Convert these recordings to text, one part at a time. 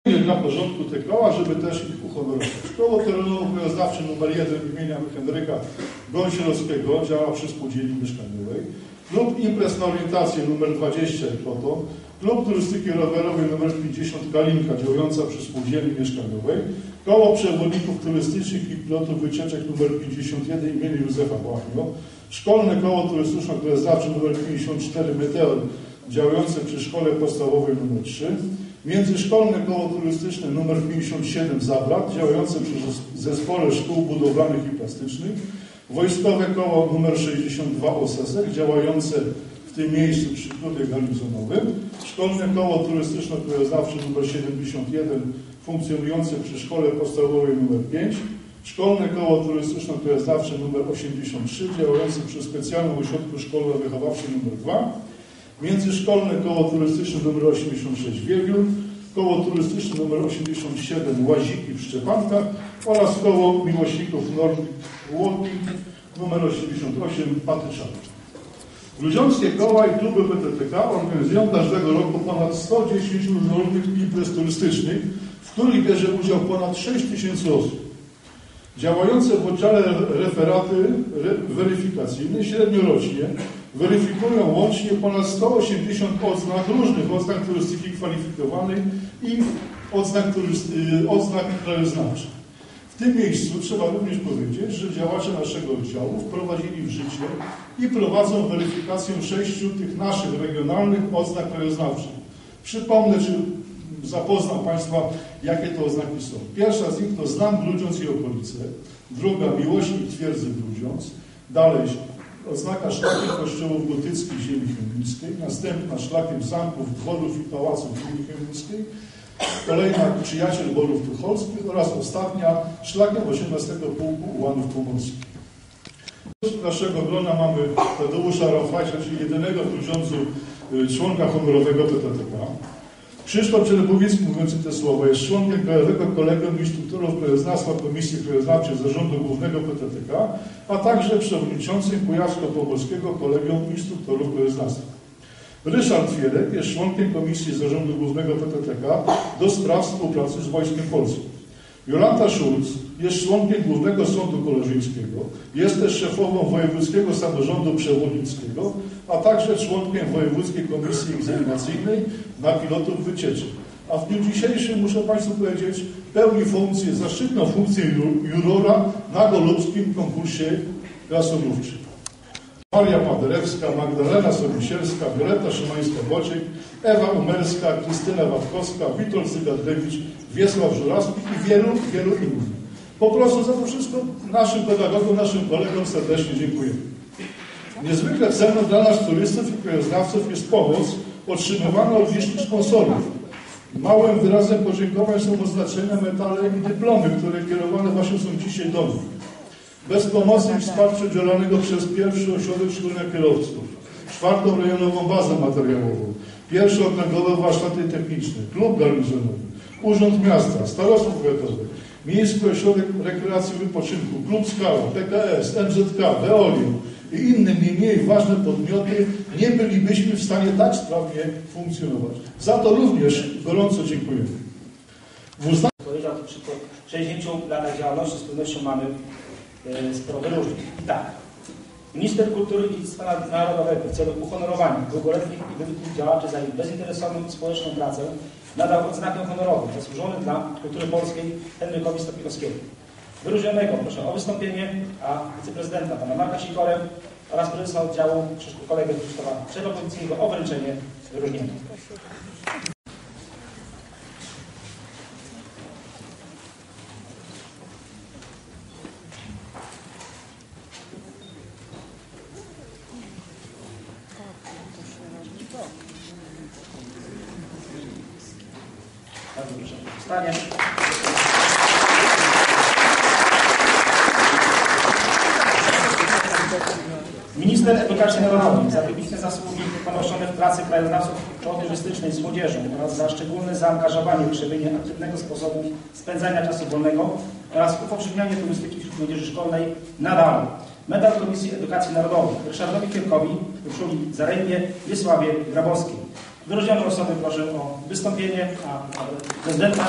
Dla porządku te koła, żeby też ich uhonorować. Koło terenowo-krajoznawcze nr 1 imienia Henryka Gąsiorowskiego działa przy spółdzielni mieszkaniowej. Klub imprez na orientację nr 20 Kloto. Klub turystyki rowerowej nr 50 Kalinka działająca przy spółdzielni mieszkaniowej. Koło przewodników turystycznych i pilotów wycieczek nr 51 imienia Józefa Błachnio. Szkolne koło turystyczno-krajoznawcze nr 54 Meteor działające przy szkole podstawowej nr 3. Międzyszkolne koło turystyczne nr 57 Zabrat, działające przy Zespole Szkół Budowlanych i Plastycznych. Wojskowe koło nr 62 Osesek, działające w tym miejscu przy klubie garnizonowym. Szkolne koło turystyczno-krajoznawcze nr 71, funkcjonujące przy Szkole Podstawowej nr 5. Szkolne koło turystyczno-krajoznawcze nr 83, działające przy Specjalnym Ośrodku Szkolno-Wychowawczym nr 2. Międzyszkolne koło turystyczne nr 86 Wiewiór, koło turystyczne nr 87 Łaziki w Szczepankach oraz koło miłośników Nordic Walking nr 88 Patyczany. Grudziąckie koła i kluby PTTK organizują każdego roku ponad 110 różnorodnych imprez turystycznych, w których bierze udział ponad 6 000 osób. Działające w oddziale referaty weryfikacyjne średniorocznie weryfikują łącznie ponad 180 odznak, różnych odznak turystyki kwalifikowanej i odznak krajoznawczych. W tym miejscu trzeba również powiedzieć, że działacze naszego oddziału wprowadzili w życie i prowadzą weryfikację 6 tych naszych regionalnych odznak krajoznawczych. Przypomnę, czy zapoznam Państwa, jakie to oznaki są. Pierwsza z nich to Znam Grudziądz i okolice, druga Miłośnik Twierdzy Grudziądz, dalej oznaka szlakiem kościołów gotyckich ziemi chełmskiej, następna szlakiem zamków, dworów i pałaców ziemi chełmskiej, kolejna Przyjaciel Borów Tucholskich oraz ostatnia szlakiem 18 Pułku Ułanów Pomorskich. Z naszego grona mamy Tadeusza Rafajcia, czyli jedynego w Grudziądzu członka honorowego PTTK. Krzysztof Czerepowicki, mówiący te słowa, jest członkiem Krajowego Kolegium Instruktorów Krajoznawstwa Komisji Krajoznawczej Zarządu Głównego PTTK, a także przewodniczącym Kujawsko-Pomorskiego Kolegium Instruktorów Krajoznawstwa. Ryszard Fierek jest członkiem Komisji Zarządu Głównego PTTK do spraw współpracy z Wojskiem Polskim. Jolanta Szulc jest członkiem Głównego Sądu Koleżyńskiego, jest też szefową Wojewódzkiego Samorządu Przewodnickiego, a także członkiem Wojewódzkiej Komisji Egzaminacyjnej na pilotów wycieczek. A w dniu dzisiejszym, muszę Państwu powiedzieć, pełni funkcję, zaszczytną funkcję jurora na golubskim konkursie krasomówczym. Maria Paderewska, Magdalena Sobisielska, Violeta Szymańska-Bociek, Ewa Umerska, Krystyna Watkowska, Witold Cygadlewicz, Wiesław Żurawski i wielu, wielu innych. Po prostu za to wszystko naszym pedagogom, naszym kolegom serdecznie dziękujemy. Niezwykle cenną dla nas turystów i krajoznawców jest pomoc otrzymywana od licznych sponsorów. Małym wyrazem podziękowań są oznaczenia, medale i dyplomy, które kierowane właśnie są dzisiaj do nich. Bez pomocy i wsparcia udzielanego przez pierwszy ośrodek szkolenia kierowców, 4. rejonową bazę materiałową, pierwsze okręgowe warsztaty techniczne, klub garnizonowy, Urząd Miasta, Starostwo Powiatowe, Miejski Ośrodek Rekreacji i Wypoczynku, Klub Skała, PKS, MZK, Veolium i inne nie mniej ważne podmioty, nie bylibyśmy w stanie tak sprawnie funkcjonować. Za to również gorąco dziękujemy. Powiedział przy 60 latach działalności z pewnością mamy sporo wyróżnień. I tak, Minister Kultury i Dziedzictwa Narodowego w celu uhonorowania długoletnich i wybitnych działaczy za ich bezinteresowną społeczną pracę nadał odznakę honorową zasłużony dla kultury polskiej Henrykowi Stopikowskiemu. Wyróżnionego proszę o wystąpienie, a wiceprezydenta pana Marka Sikorę oraz prezesa oddziału kolegę Krzysztofa Czerepowickiego o wręczenie wyróżnienia. Bardzo proszę o powstanie. Minister Edukacji Narodowej za wybitne zasługi ponoszone w pracy krajoznawców turystycznej z młodzieżą oraz za szczególne zaangażowanie w krzewienie aktywnego sposobu spędzania czasu wolnego oraz upowszechnianie turystyki wśród młodzieży szkolnej nadal medal Komisji Edukacji Narodowej Ryszardowi Kierkowi, Urszuli Zarębie, Wiesławie Grabowskiej. Wyróżnione osoby proszę o wystąpienie, a prezydenta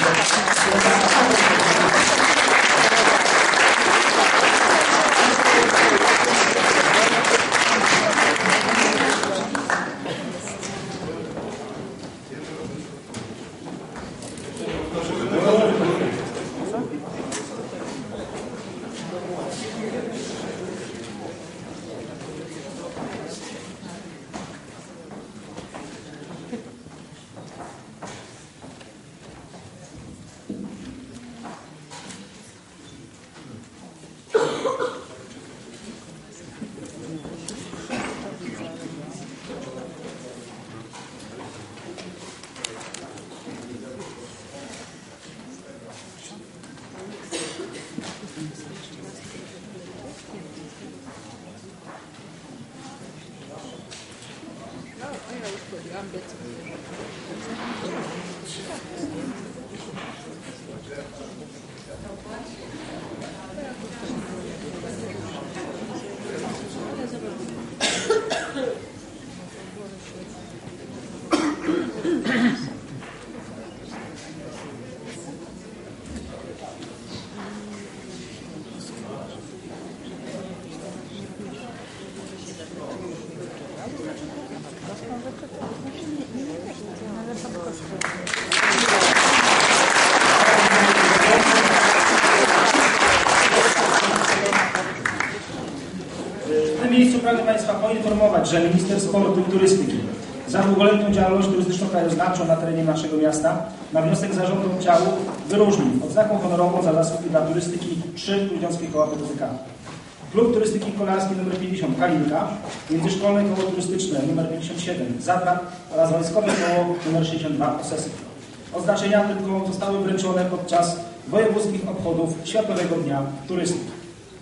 W tym miejscu pragnę Państwa poinformować, że Minister Sportu i Turystyki za długoletnią działalność turystyczno-krajoznawczą na terenie naszego miasta na wniosek zarządu oddziału wyróżnił odznaką honorową za zasługi dla turystyki 3 Grudziąckie Koła PTTK. Klub Turystyki Kolarskiej nr 50 Kalinka, Międzyszkolne Koło Turystyczne nr 57 Zadra oraz Wojskowe Koło nr 62 Osesy. Oznaczenia tylko zostały wręczone podczas wojewódzkich obchodów Światowego Dnia Turystyki.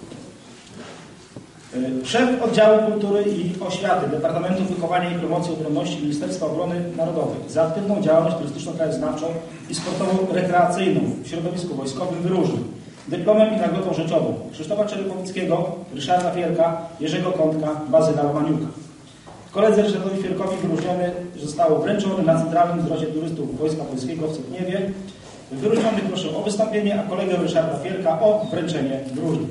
Szef Oddziału Kultury i Oświaty Departamentu Wychowania i Promocji Obronności Ministerstwa Obrony Narodowej za aktywną działalność turystyczno-krajoznawczą i sportowo-rekreacyjną w środowisku wojskowym wyróżnił dyplomem i nagrodą rzeczową Krzysztofa Czerepowickiego, Ryszarda Fierka, Jerzego Kątka, Bazyla Romaniuka. Koledze Ryszardowi Fierkowi wyróżniony zostało wręczony na Centralnym Zwrocie Turystów Wojska Polskiego w Cetniewie. Wyróżniony proszę o wystąpienie, a kolegę Ryszarda Fierka o wręczenie wyróżnień.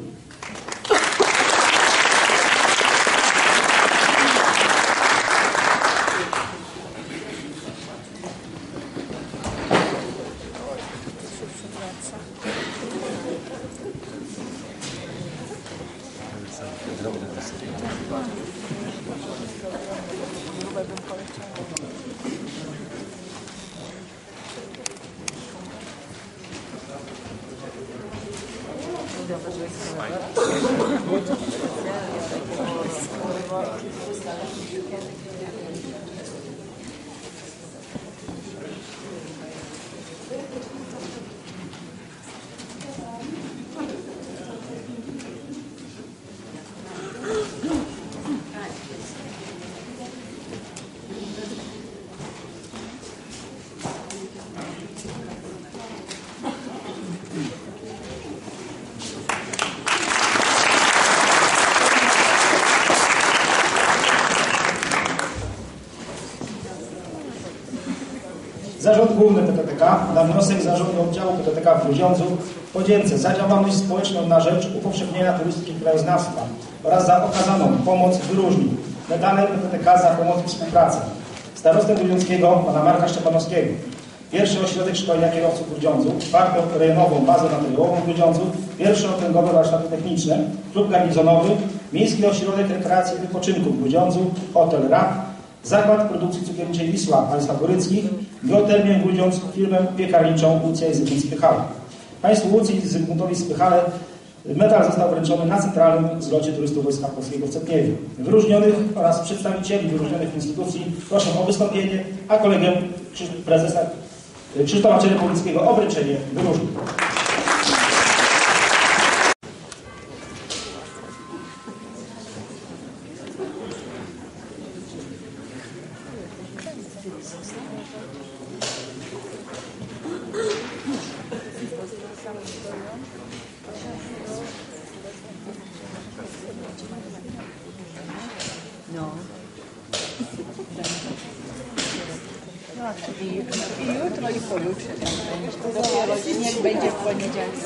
Zarząd Główny PTTK na wniosek Zarządu Oddziału PTTK w Grudziądzu podzięce za działalność społeczną na rzecz upowszechnienia turystyki krajoznawstwa oraz za okazaną pomoc wyróżnił medalem PTTK za pomoc i współpracę starostę grudziąckiego pana Marka Szczepanowskiego, pierwszy ośrodek szkolenia kierowców w Grudziądzu, czwartą rejonową bazę materiałową w Grudziądzu, pierwsze okręgowe warsztaty techniczne, klub garnizonowy, miejski ośrodek rekreacji i wypoczynku w Grudziądzu, hotel RAK, Zakład Produkcji Cukierniczej Wisła państwa Goryckich, Geotermię Grudziądz, firmę piekarniczą Łucja i Zygmunt Spychale. Państwu Łucji i Zygmuntowi Spychale medal został wręczony na Centralnym Zlocie Turystów Wojska Polskiego w Cetniewie. Wyróżnionych oraz przedstawicieli wyróżnionych instytucji proszę o wystąpienie, a kolegę prezesa Krzysztofa Czerepowickiego o wręczenie wyróżnień. No. I jutro, i pojutrze tam będzie. Dopiero niech będzie w poniedziałek.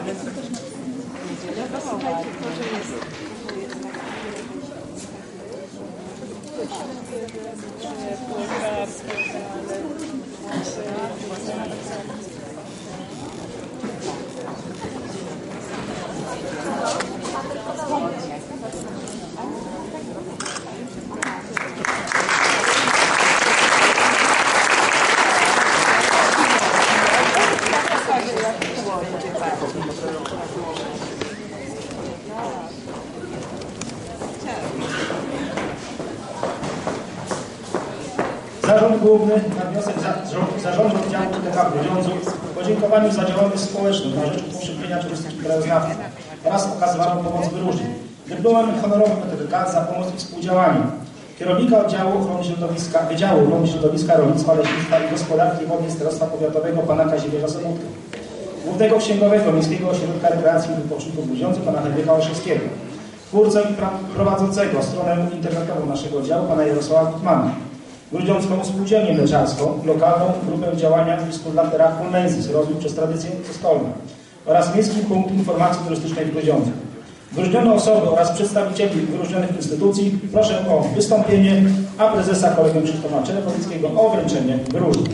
Zarząd Główny na wniosek Zarządu Oddziału PTK w Grudziądzu w podziękowaniu za działalność społeczną na rzecz upowszechnienia turystyki krajoznawczej oraz okazywaną pomoc wyróżnień. Dyplomem honorowym PTK za pomoc i współdziałanie. Kierownika Wydziału Ochrony Środowiska, Rolnictwa, Leśnictwa i Gospodarki Wodnej Starostwa Powiatowego pana Kazimierza Sobótka. Głównego Księgowego Miejskiego Ośrodka Rekreacji i Wypoczynku w Grudziądzu pana Henryka Olszewskiego. Twórcę i prowadzącego stronę internetową naszego oddziału pana Jarosława Gutmana. Grudziącką Spółdzielnię Mleczarską, lokalną grupę działania Wspólnota Fulmensis, rozwój przez tradycję kostolną oraz Miejski Punkt Informacji Turystycznej w Grudziądzu. Wyróżnione osoby oraz przedstawicieli wyróżnionych instytucji proszę o wystąpienie, a prezesa kolegium Krzysztofa Czerwowickiego o wręczenie wyróżnień.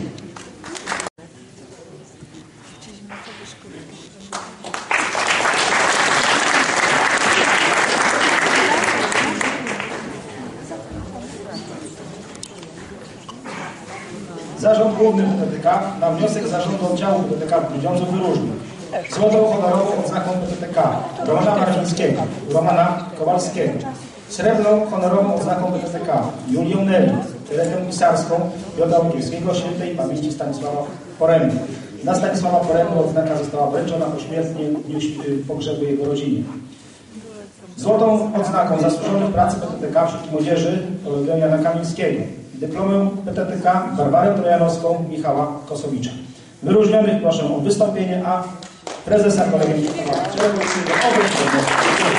Zarząd Główny PTK na wniosek Zarządu Oddziału PTK w Grudziądzu wyróżnił złotą honorową odznaką PTK Romana Marzińskiego, Romana Kowalskiego, srebrną honorową odznaką PTK Julię Neli, Teretę Pisarską Piotra Łukiewskiego, świętej pamięci Stanisława Poręby. Na Stanisława Poręby odznaka została wręczona pośmiertnie w dniu pogrzebu jego rodzinie. Złotą odznaką zasłużonych pracy PTK wśród młodzieży Kolegium Jana Kamińskiego. Dyplomem PTK Barbarę Trojanowską Michała Kosowicza. Wyróżnionych proszę o wystąpienie, a prezesa Kolegium Krzysztofa Czerwowickiego o wręczenie.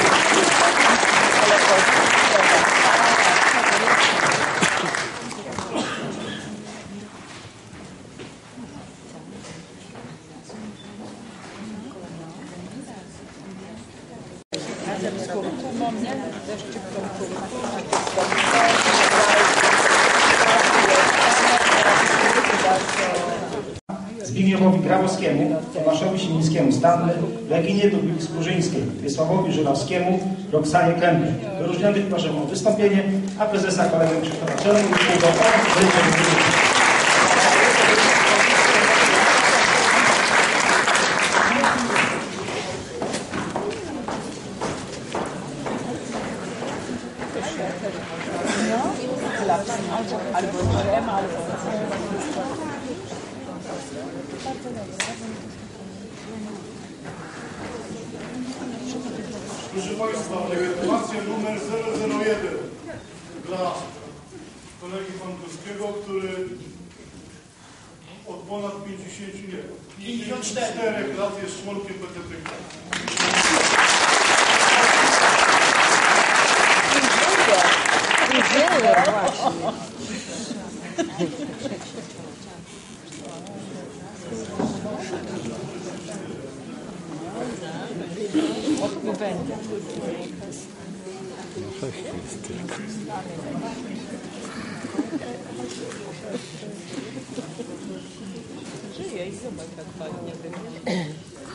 Razem z kurkumą, nie? Ze szczypką kurkumy. Zbigniewowi Grabowskiemu, Tomaszowi Simińskiemu Stanley, Reginie Dubiuk-Skórzyńskiej, Wiesławowi Żydowskiemu, Roxanie Kępy. Wyróżnionych proszę o wystąpienie, a prezesa Kolegium Krzysztofa Czerwowickiego o wręczenie wyróżnień. Albo drzem, albo... Proszę Państwa, legitymacja numer 001 dla kolegi Pankowskiego, który od ponad 54 lat jest członkiem PTPK. Nie będę. Żyje i zobacz, jak fajnie wygląda.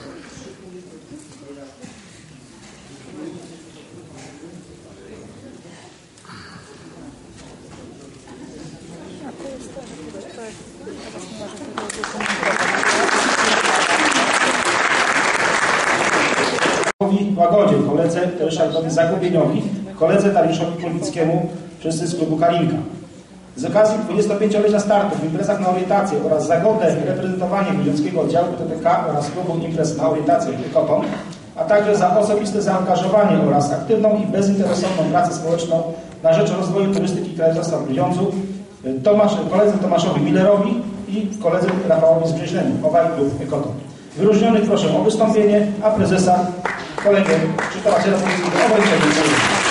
Łagodzie, koledze Ryszardowi Zagubieniowi, koledze Dariuszowi Kulwickiemu, wszyscy z klubu Kalinka. Z okazji 25-lecia startu w imprezach na orientację oraz za godne reprezentowanie Grudziąckiego Oddziału PTK oraz klubu imprez na orientację Kotom, a także za osobiste zaangażowanie oraz aktywną i bezinteresowną pracę społeczną na rzecz rozwoju turystyki krajoznawstwa w Grudziądzu, koledze Tomaszowi Millerowi i koledze Rafałowi Zbrzeźlemu, obaj klub Kotom. Wyróżnionych proszę o wystąpienie, a prezesa kolegę Krzysztofa Czerwowickiego o wręczenie.